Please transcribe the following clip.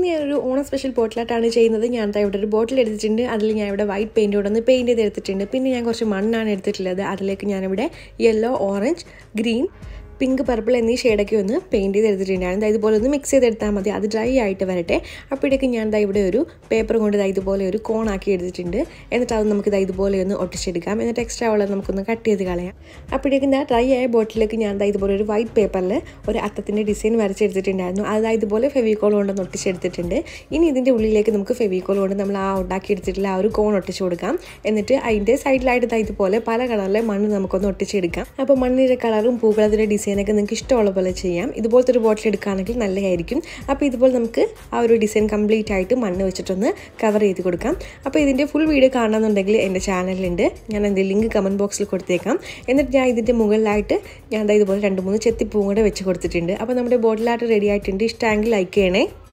ഞാനൊരു ഓണം സ്പെഷ്യൽ ബോട്ടിലായിട്ടാണ് ചെയ്യുന്നത്. ഞാൻ ഇവിടെ ഒരു ബോട്ടിൽ എടുത്തിട്ടുണ്ട്. അതിൽ ഞാൻ ഇവിടെ വൈറ്റ് പെയിൻറ്റോടെ ഒന്ന് പെയിൻറ്റ് ചെയ്തെടുത്തിട്ടുണ്ട്. പിന്നെ ഞാൻ കുറച്ച് മണ്ണാണ് എടുത്തിട്ടുള്ളത്. അതിലേക്ക് ഞാനിവിടെ yellow, orange, green, pink, purple എന്നീ ഷെയ്ഡൊക്കെ ഒന്ന് പെയിൻറ്റ് ചെയ്തെടുത്തിട്ടുണ്ടായിരുന്നു. ഇതുപോലെ ഒന്ന് മിക്സ് ചെയ്തെടുത്താൽ മതി. അത് ഡ്രൈ ആയിട്ട് വരട്ടെ. അപ്പോഴേക്ക് ഞാൻ ഇവിടെ ഒരു പേപ്പർ കൊണ്ട് ഇതുപോലെ ഒരു കോണാക്കി എടുത്തിട്ടുണ്ട്. എന്നിട്ട് അത് നമുക്ക് ഇതുപോലെ ഒന്ന് ഒട്ടിച്ചെടുക്കാം. എന്നിട്ട് എക്സ്ട്രാ ഉള്ളത് നമുക്കൊന്ന് കട്ട് ചെയ്ത് കളയാം. അപ്പോഴേക്കും ഡ്രൈ ആയ ബോട്ടിലേക്ക് ഞാൻ ഇതുപോലെ ഒരു വൈറ്റ് പേപ്പറിൽ ഒരു അത്തത്തിൻ്റെ ഡിസൈൻ വരച്ചെടുത്തിട്ടുണ്ടായിരുന്നു. അത് ഇതുപോലെ ഫെവിക്കോൾ കൊണ്ടൊന്ന് ഒട്ടിച്ചെടുത്തിട്ടുണ്ട്. ഇനി ഇതിൻ്റെ ഉള്ളിലേക്ക് നമുക്ക് ഫെവിക്കോൾ കൊണ്ട് നമ്മൾ ഉണ്ടാക്കിയെടുത്തിട്ടുള്ള ആ ഒരു കോൺ ഒട്ടിച്ചു കൊടുക്കാം. എന്നിട്ട് അതിൻ്റെ സൈഡിലായിട്ട് ഇതുപോലെ പല കളറിലെ മണ്ണ് നമുക്കൊന്ന് ഒട്ടിച്ചെടുക്കാം. അപ്പോൾ മണ്ണിൻ്റെ കളറും പൂക്കളത്തിൻ്റെ ഡിസൈനൊക്കെ നിങ്ങൾക്ക് ഇഷ്ടമുള്ള പോലെ ചെയ്യാം. ഇതുപോലത്തെ ഒരു ബോട്ടിൽ എടുക്കുകയാണെങ്കിൽ നല്ലതായിരിക്കും. അപ്പോൾ ഇതുപോലെ നമുക്ക് ആ ഒരു ഡിസൈൻ കംപ്ലീറ്റ് ആയിട്ട് മണ്ണ് വെച്ചിട്ടൊന്ന് കവർ ചെയ്ത് കൊടുക്കാം. അപ്പോൾ ഇതിൻ്റെ ഫുൾ വീഡിയോ കാണണമെന്നുണ്ടെങ്കിൽ എൻ്റെ ചാനലിലുണ്ട്. ഞാൻ എൻ്റെ ലിങ്ക് കമൻറ്റ് ബോക്സിൽ കൊടുത്തേക്കാം. എന്നിട്ട് ഞാൻ ഇതിൻ്റെ മുകളിലായിട്ട് ഞാൻ ഇതുപോലെ 2-3 ചെത്തിപ്പൂവും കൂടെ വെച്ച് കൊടുത്തിട്ടുണ്ട്. അപ്പോൾ നമ്മുടെ ബോട്ടിലായിട്ട് റെഡി ആയിട്ടുണ്ട്. ഇഷ്ടമെങ്കിൽ ലൈക്ക് ചെയ്യണേ.